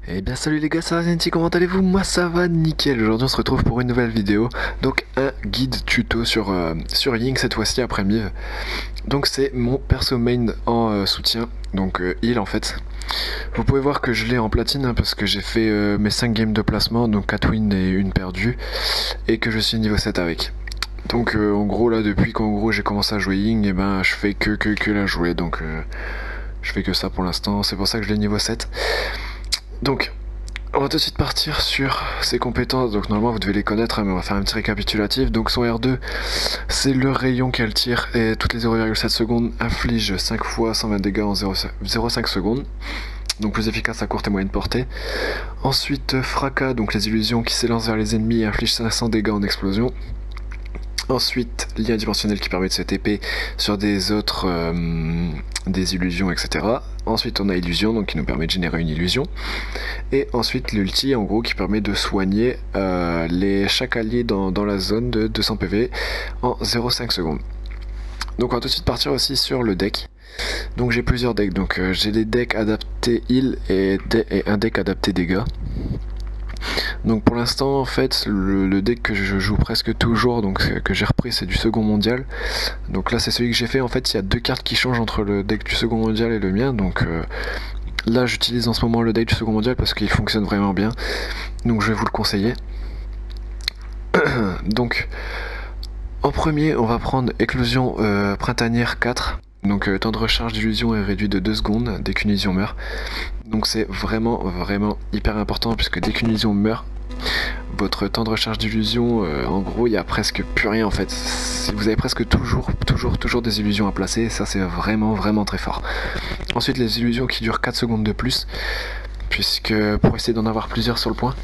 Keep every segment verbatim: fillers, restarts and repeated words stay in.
Eh bien salut les gars, ça va Zenty, comment allez-vous? Moi ça va nickel. Aujourd'hui on se retrouve pour une nouvelle vidéo. Donc un guide tuto sur, euh, sur Ying cette fois-ci après Mive. Donc c'est mon perso main en euh, soutien, donc euh, heal en fait. Vous pouvez voir que je l'ai en platine hein, parce que j'ai fait euh, mes cinq games de placement, donc quatre wins et une perdue. Et que je suis niveau sept avec. Donc euh, en gros là depuis qu'en gros j'ai commencé à jouer Ying, et ben je fais que que que la jouer. Donc euh, je fais que ça pour l'instant, c'est pour ça que je l'ai niveau sept. Donc, on va tout de suite partir sur ses compétences. Donc normalement vous devez les connaître, hein, mais on va faire un petit récapitulatif. Donc son R deux, c'est le rayon qu'elle tire et toutes les zéro virgule sept secondes inflige cinq fois cent vingt dégâts en zéro virgule cinq secondes. Donc plus efficace à courte et moyenne portée. Ensuite fracas, donc les illusions qui s'élancent vers les ennemis et infligent cinq cents dégâts en explosion. Ensuite, lien dimensionnel qui permet de se T P sur des autres euh, des illusions, et cetera. Ensuite, on a illusion, donc qui nous permet de générer une illusion. Et ensuite, l'ulti, en gros, qui permet de soigner euh, les, chaque allié dans, dans la zone de deux cents P V en zéro virgule cinq secondes. Donc, on va tout de suite partir aussi sur le deck. Donc, j'ai plusieurs decks. Donc, euh, j'ai des decks adaptés heal et, et un deck adapté dégâts. Donc pour l'instant en fait le, le deck que je joue presque toujours, donc que j'ai repris, c'est du second mondial. Donc là c'est celui que j'ai fait. En fait il y a deux cartes qui changent entre le deck du second mondial et le mien. Donc euh, là j'utilise en ce moment le deck du second mondial parce qu'il fonctionne vraiment bien. Donc je vais vous le conseiller. Donc en premier on va prendre éclosion euh, printanière quatre. Donc euh, temps de recharge d'illusion est réduit de deux secondes dès qu'une illusion meurt. Donc c'est vraiment vraiment hyper important puisque dès qu'une illusion meurt, votre temps de recharge d'illusion, euh, en gros il n'y a presque plus rien en fait. Si vous avez presque toujours, toujours, toujours des illusions à placer, ça c'est vraiment vraiment très fort. Ensuite les illusions qui durent quatre secondes de plus, puisque pour essayer d'en avoir plusieurs sur le point,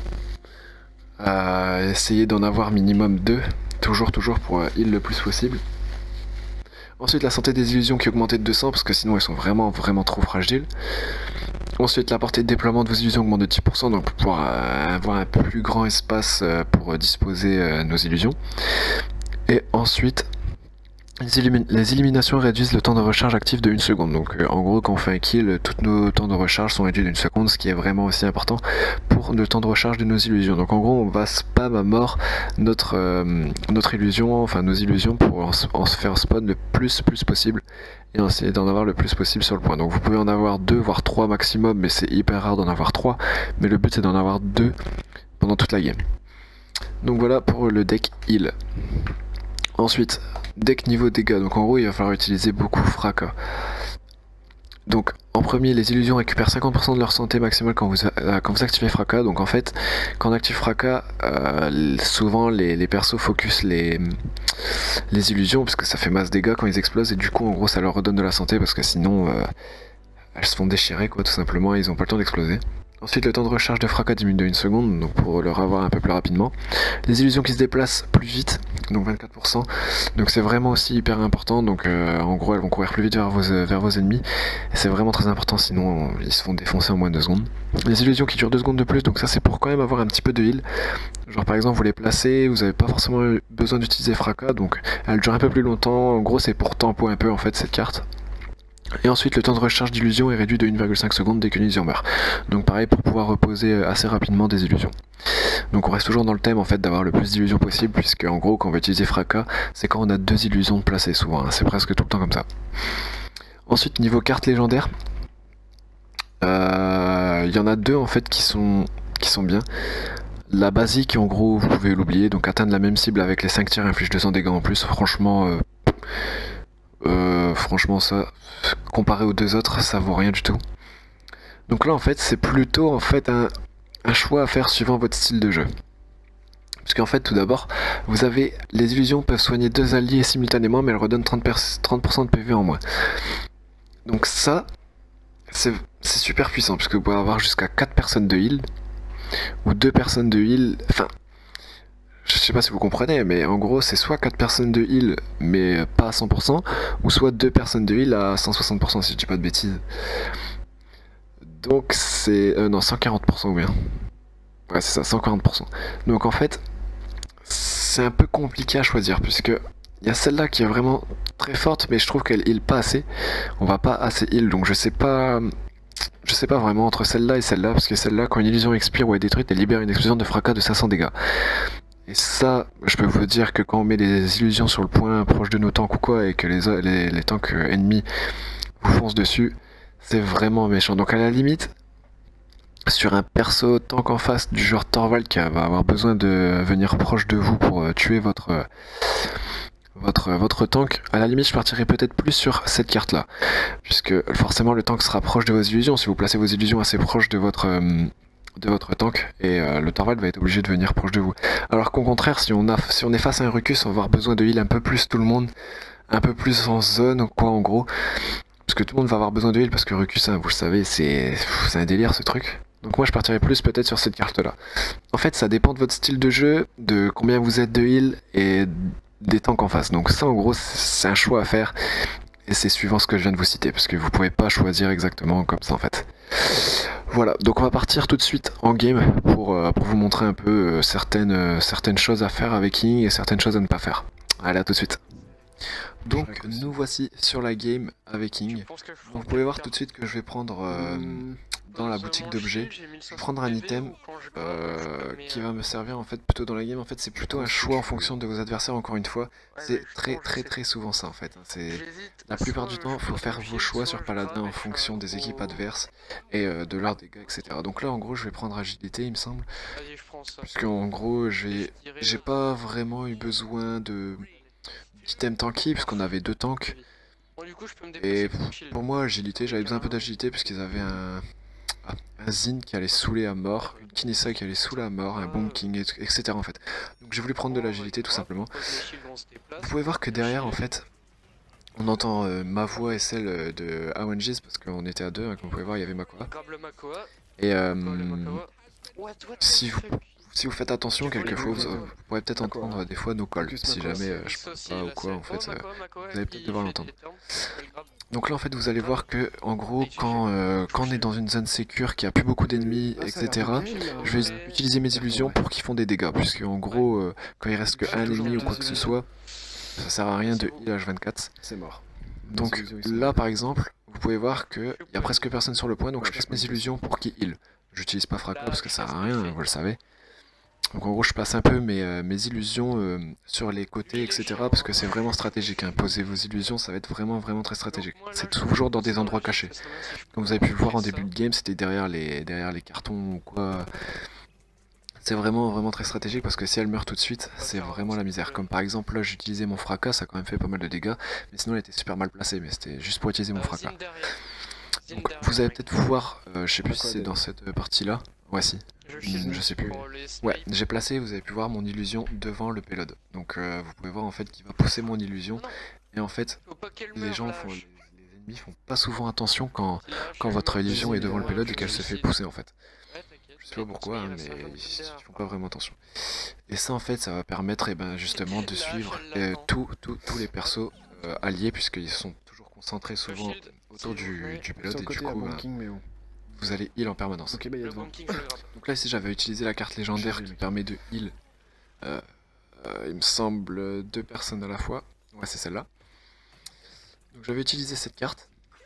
euh, essayez d'en avoir minimum deux, toujours toujours pour euh, heal le plus possible. Ensuite la santé des illusions qui augmente de deux cents parce que sinon elles sont vraiment vraiment trop fragiles. Ensuite la portée de déploiement de vos illusions augmente de dix pour cent, donc pour pouvoir euh, avoir un plus grand espace euh, pour disposer euh, nos illusions. Et ensuite les, élimin les éliminations réduisent le temps de recharge actif de une seconde. Donc euh, en gros quand on fait un kill, tous nos temps de recharge sont réduits d'une seconde, ce qui est vraiment aussi important pour le temps de recharge de nos illusions. Donc en gros on va spam à mort notre, euh, notre illusion, enfin nos illusions pour en, en se faire spawn le plus plus possible et essayer d'en avoir le plus possible sur le point. Donc vous pouvez en avoir deux voire trois maximum, mais c'est hyper rare d'en avoir trois, mais le but c'est d'en avoir deux pendant toute la game. Donc voilà pour le deck heal. Ensuite, deck niveau dégâts, donc en gros il va falloir utiliser beaucoup fracas. Donc en premier, les illusions récupèrent cinquante pour cent de leur santé maximale quand vous, euh, quand vous activez fracas. Donc en fait, quand on active fracas, euh, souvent les, les persos focus les, les illusions parce que ça fait masse dégâts quand ils explosent et du coup en gros ça leur redonne de la santé parce que sinon euh, elles se font déchirer quoi tout simplement et ils ont pas le temps d'exploser. Ensuite le temps de recharge de fracas diminue de une seconde, donc pour le revoir un peu plus rapidement. Les illusions qui se déplacent plus vite, donc vingt-quatre pour cent, donc c'est vraiment aussi hyper important, donc euh, en gros elles vont courir plus vite vers vos, vers vos ennemis, et c'est vraiment très important sinon ils se font défoncer en moins de deux secondes. Les illusions qui durent deux secondes de plus, donc ça c'est pour quand même avoir un petit peu de heal, genre par exemple vous les placez, vous n'avez pas forcément besoin d'utiliser fracas, donc elle dure un peu plus longtemps, en gros c'est pour tempo un peu en fait cette carte. Et ensuite le temps de recharge d'illusion est réduit de une virgule cinq secondes dès qu'une illusion meurt. Donc pareil pour pouvoir reposer assez rapidement des illusions. Donc on reste toujours dans le thème en fait d'avoir le plus d'illusions possible, puisque en gros quand on va utiliser fracas, c'est quand on a deux illusions de placer souvent, hein. C'est presque tout le temps comme ça. Ensuite niveau carte légendaire, il euh, y en a deux en fait qui sont, qui sont bien. La basique en gros vous pouvez l'oublier, donc atteindre la même cible avec les cinq tirs inflige deux cents dégâts en plus, franchement... Euh, Euh, franchement ça, comparé aux deux autres, ça vaut rien du tout. Donc là en fait c'est plutôt en fait un, un choix à faire suivant votre style de jeu. Parce qu'en fait tout d'abord, vous avez les illusions peuvent soigner deux alliés simultanément mais elles redonnent trente pour cent de P V en moins. Donc ça, c'est super puissant puisque vous pouvez avoir jusqu'à quatre personnes de heal, ou deux personnes de heal, enfin... Je sais pas si vous comprenez, mais en gros c'est soit quatre personnes de heal mais pas à cent pour cent, ou soit deux personnes de heal à cent soixante pour cent si je dis pas de bêtises. Donc c'est... Euh, non, cent quarante pour cent ou bien. Ouais c'est ça, cent quarante pour cent. Donc en fait, c'est un peu compliqué à choisir, puisque il y a celle-là qui est vraiment très forte, mais je trouve qu'elle heal pas assez. On va pas assez heal, donc je sais pas Je sais pas vraiment entre celle-là et celle-là, parce que celle-là, quand une illusion expire ou est détruite, elle libère une explosion de fracas de cinq cents dégâts. Et ça, je peux vous dire que quand on met des illusions sur le point proche de nos tanks ou quoi, et que les, les, les tanks ennemis vous foncent dessus, c'est vraiment méchant. Donc à la limite, sur un perso tank en face du genre Torvald qui va avoir besoin de venir proche de vous pour euh, tuer votre, euh, votre, votre tank, à la limite je partirais peut-être plus sur cette carte là, puisque forcément le tank sera proche de vos illusions, si vous placez vos illusions assez proches de votre, euh, de votre tank, et euh, le Torvald va être obligé de venir proche de vous. Alors qu'au contraire, si on, a, si on est face à un Ruckus, on va avoir besoin de heal un peu plus tout le monde, un peu plus en zone ou quoi en gros, parce que tout le monde va avoir besoin de heal, parce que Ruckus, hein, vous le savez, c'est un délire ce truc. Donc moi je partirais plus peut-être sur cette carte là. En fait ça dépend de votre style de jeu, de combien vous êtes de heal et des tanks en face. Donc ça en gros c'est un choix à faire et c'est suivant ce que je viens de vous citer parce que vous pouvez pas choisir exactement comme ça en fait. Voilà, donc on va partir tout de suite en game pour, euh, pour vous montrer un peu euh, certaines, euh, certaines choses à faire avec King et certaines choses à ne pas faire. Allez, à tout de suite. Donc nous voici sur la game avec King. Donc, vous pouvez voir tout de suite que je vais prendre euh, dans la boutique d'objets, prendre un item euh, qui va me servir en fait plutôt dans la game. En fait c'est plutôt un choix en fonction de vos adversaires encore une fois. C'est très très très souvent ça en fait. C'est la plupart du temps il faut faire vos choix sur Paladin en fonction des équipes adverses et euh, de leurs dégâts et cetera. Donc là en gros je vais prendre agilité il me semble. Parce qu'en gros j'ai j'ai pas vraiment eu besoin de item tanky parce qu'on avait deux tanks. Et pour moi agilité, j'avais besoin un peu d'agilité puisqu'ils avaient un, un Zin qui allait saouler à mort, une Kinessa qui allait saouler à mort, un Bomb King, et cetera en fait. Donc j'ai voulu prendre de l'agilité tout simplement. Vous pouvez voir que derrière en fait, on entend euh, ma voix et celle de Awangis parce qu'on était à deux, hein, comme vous pouvez voir il y avait Makoa. Et euh, si vous... Si vous faites attention, quelquefois, vous, vous pourrez peut-être entendre des fois nos calls, si jamais euh, je parle pas ou quoi, en fait, euh, vous allez peut-être devoir l'entendre. Donc là, en fait, vous allez voir que, en gros, quand, euh, quand on est dans une zone sécure, qui a plus beaucoup d'ennemis, et cetera, je vais utiliser mes illusions pour qu'ils font des dégâts, puisque en gros, euh, quand il reste qu'un ennemi ou quoi que ce soit, ça sert à rien de heal H vingt-quatre. C'est mort. Donc là, par exemple, vous pouvez voir qu'il y a presque personne sur le point, donc je place mes illusions pour qu'ils heal. J'utilise pas Fracas parce que ça sert à rien, vous le savez. Donc en gros je place un peu mes, euh, mes illusions euh, sur les côtés, et cetera. Parce que c'est vraiment stratégique, hein. Poser vos illusions, ça va être vraiment vraiment très stratégique. C'est toujours dans des endroits cachés. Comme vous avez pu le voir en début de game, c'était derrière les, derrière les cartons ou quoi. C'est vraiment vraiment très stratégique parce que si elle meurt tout de suite, c'est vraiment la misère. Comme par exemple là j'utilisais mon fracas, ça a quand même fait pas mal de dégâts. Mais sinon elle était super mal placée, mais c'était juste pour utiliser mon fracas. Donc vous allez peut-être voir, euh, je sais plus si c'est dans cette partie là. Ouais si. Je, je sais plus. Ouais, j'ai placé, vous avez pu voir mon illusion devant le payload. Donc euh, vous pouvez voir en fait qu'il va pousser mon illusion. Et en fait, les gens font, les, les ennemis font pas souvent attention quand, quand votre illusion est devant le payload et qu'elle se fait pousser en fait. Je sais pas pourquoi, hein, mais ils font pas vraiment attention. Et ça en fait, ça va permettre eh ben, justement de suivre euh, tous les persos euh, alliés puisqu'ils sont toujours concentrés souvent autour du, du payload et du coup... Ben, vous allez heal en permanence. Okay, bah, donc là ici j'avais utilisé la carte légendaire qui permet de heal, euh, euh, il me semble, deux personnes à la fois. Ouais c'est celle-là. Donc j'avais utilisé cette carte.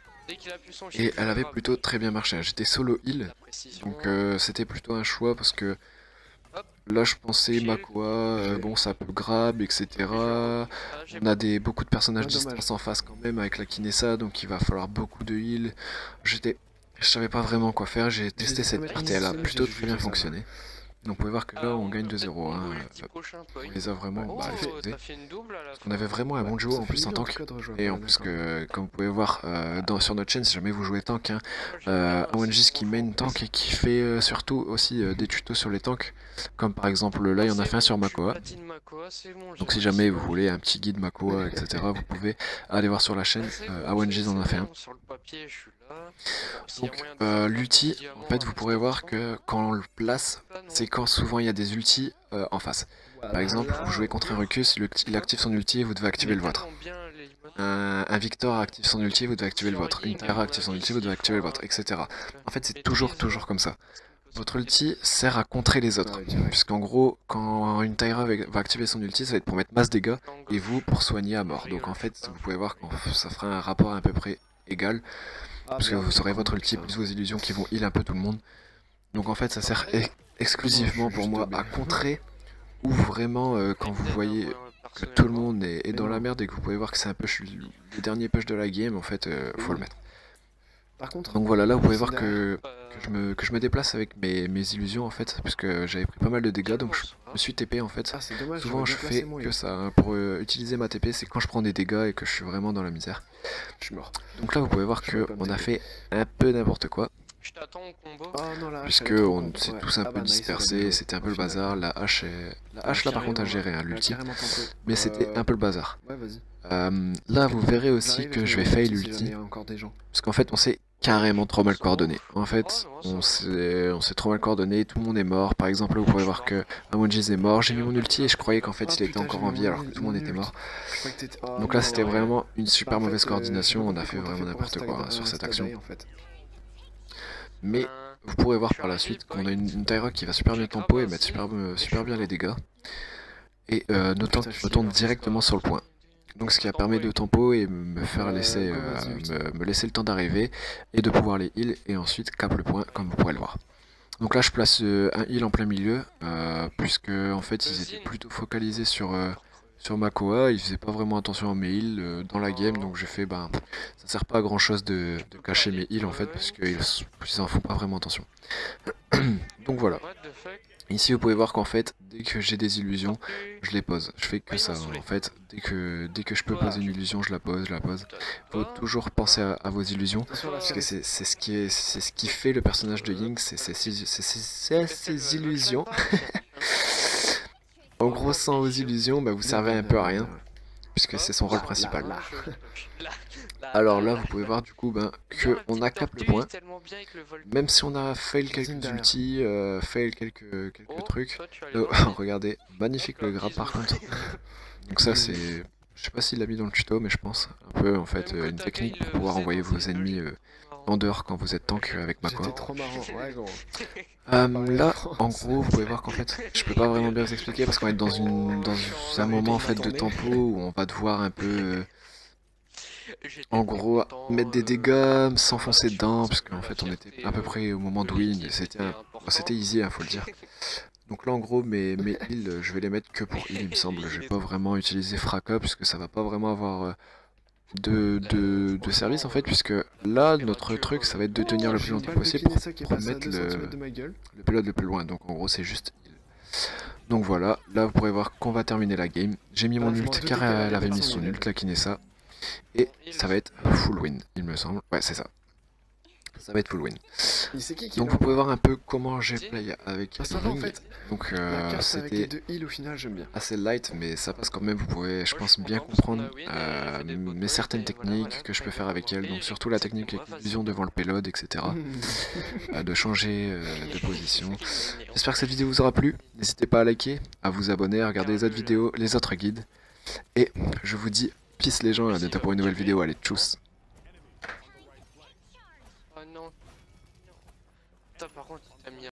Et elle avait plutôt très bien marché. J'étais solo heal. Donc euh, c'était plutôt un choix parce que là je pensais Makoa, euh, bon ça peut grab, et cetera. On a des, beaucoup de personnages distance en face quand même avec la Kinessa, donc il va falloir beaucoup de heal. J'étais... Je savais pas vraiment quoi faire, j'ai testé cette carte et elle a plutôt très bien fonctionné. Donc vous pouvez voir que là on gagne deux zéro, hein. On les a vraiment bah, explosés. Parce qu'on avait vraiment un bon duo en plus en tank. Et en plus que, comme vous pouvez voir euh, dans, sur notre chaîne, si jamais vous jouez tank, hein, euh, Awangis qui main tank et qui fait euh, surtout aussi euh, des tutos sur les tanks. Comme par exemple là il y en a fait un sur Makoa. Donc si jamais vous voulez un petit guide Makoa, et cetera, vous pouvez aller voir sur la chaîne, euh, Awangis en a fait un. Donc euh, l'ulti, en fait vous pourrez voir que quand on le place, c'est quand souvent il y a des ultis euh, en face. Par exemple, vous jouez contre un Ruckus, il active son ulti et vous devez activer le vôtre. Un, un Victor active son ulti et vous devez activer le vôtre. Une Tyra active son ulti et vous devez activer le vôtre, et cetera. En fait c'est toujours toujours comme ça. Votre ulti sert à contrer les autres, puisqu'en gros, quand une Tyra va activer son ulti, ça va être pour mettre masse dégâts, et vous pour soigner à mort. Donc en fait, vous pouvez voir que ça fera un rapport à peu près égal. parce que vous aurez votre ulti plus vos illusions qui vont heal un peu tout le monde. Donc en fait ça sert e exclusivement pour moi à contrer, ou vraiment euh, quand vous voyez que tout le monde est, est dans la merde et que vous pouvez voir que c'est un push, le dernier push de la game, en fait euh, faut le mettre. Par contre, donc voilà, là vous pouvez voir que, que, je, me, que je me déplace avec mes, mes illusions en fait, parce que j'avais pris pas mal de dégâts, donc je me suis T P en fait. Ah, dommage, souvent je fais que ça, hein, pour euh, utiliser ma T P, c'est quand je prends des dégâts et que je suis vraiment dans la misère. Je suis mort. Donc là vous pouvez voir qu'on a fait un peu n'importe quoi. Je t'attends au combo. Oh, non, la puisque on s'est ouais. tous un ah, peu bah, dispersés, nice, c'était un peu le bazar. La hache, est... la hache là par contre a géré hein, l'ulti, mais euh... c'était un peu le bazar. Ouais, vas-y. Euh, là vous verrez aussi que je vais fail l'ulti, parce qu'en fait on s'est carrément trop mal coordonné. En fait on s'est on s'est trop mal coordonné, tout le monde est mort. Par exemple là vous pouvez voir que Amonjiz est mort, j'ai mis mon ulti et je croyais qu'en fait il était encore en vie alors que tout le monde était mort. Donc là c'était vraiment une super mauvaise coordination, on a fait vraiment n'importe quoi sur cette action. Mais vous pourrez voir par la suite qu'on a une, une Tyra qui va super bien tempo et mettre super, super bien les dégâts. Et euh, nos tanks retournent directement sur le point. Donc ce qui a permis de tempo et me faire laisser, euh, me, me laisser le temps d'arriver et de pouvoir les heal et ensuite cap le point comme vous pourrez le voir. Donc là je place euh, un heal en plein milieu, euh, puisque en fait ils étaient plutôt focalisés sur... Euh, Sur ma Koa, il faisait pas vraiment attention à mes heals euh, dans la game, donc j'ai fait, ben, ça sert pas à grand chose de, de cacher mes heals en fait, parce qu'ils ils en font pas vraiment attention. Donc voilà. Ici vous pouvez voir qu'en fait, dès que j'ai des illusions, je les pose. Je fais que ça, en fait. Dès que, dès que je peux poser une illusion, je la pose, je la pose. Faut toujours penser à, à vos illusions, parce que c'est ce qui est, c'est ce qui fait le personnage de Ying, c'est ses illusions. En gros, sans vos illusions, bah, vous servez un peu à rien, puisque c'est son rôle principal. Alors là, vous pouvez voir du coup ben, que on a cap le point, même si on a fail quelques ultis, euh, fail quelques, quelques trucs. Oh, regardez, magnifique le grab par contre. Donc ça c'est, je sais pas s'il l'a mis dans le tuto, mais je pense un peu en fait euh, une technique pour pouvoir envoyer vos ennemis euh, en dehors quand vous êtes tank avec ma quoi. trop marrant, ouais gros. Euh, là, en gros, vous pouvez voir qu'en fait, je peux pas vraiment bien vous expliquer parce qu'on est dans une dans un moment en fait de tempo où on va devoir un peu, euh, en gros, mettre des dégâts, s'enfoncer dedans, parce qu'en fait, on était à peu près au moment de win, c'était c'était easy, hein, faut le dire. Donc là, en gros, mes mes heals, je vais les mettre que pour heal, il me semble. Je vais pas vraiment utiliser fracas puisque ça va pas vraiment avoir euh, De, de, de service en fait, puisque là notre truc ça va être de tenir le plus longtemps possible pour, pour mettre le, le payload le plus loin, donc en gros c'est juste heal. Donc voilà, là vous pourrez voir qu'on va terminer la game. J'ai mis mon ult car elle avait mis son ult, la Kinessa, et ça va être full win il me semble, ouais c'est ça. Ça va être full win. Donc vous pouvez voir un peu comment j'ai play avec Ying. Donc euh, c'était assez light, mais ça passe quand même. Vous pouvez, je pense, bien comprendre euh, mes certaines techniques que je peux faire avec elle. Donc surtout la technique avec l'illusion devant le payload, et cetera. euh, de changer euh, de position. J'espère que cette vidéo vous aura plu. N'hésitez pas à liker, à vous abonner, à regarder les autres vidéos, les autres guides. Et je vous dis peace les gens, à bientôt pour une nouvelle vidéo. Allez, tchuss. Oh non. Putain, par contre, t'as mis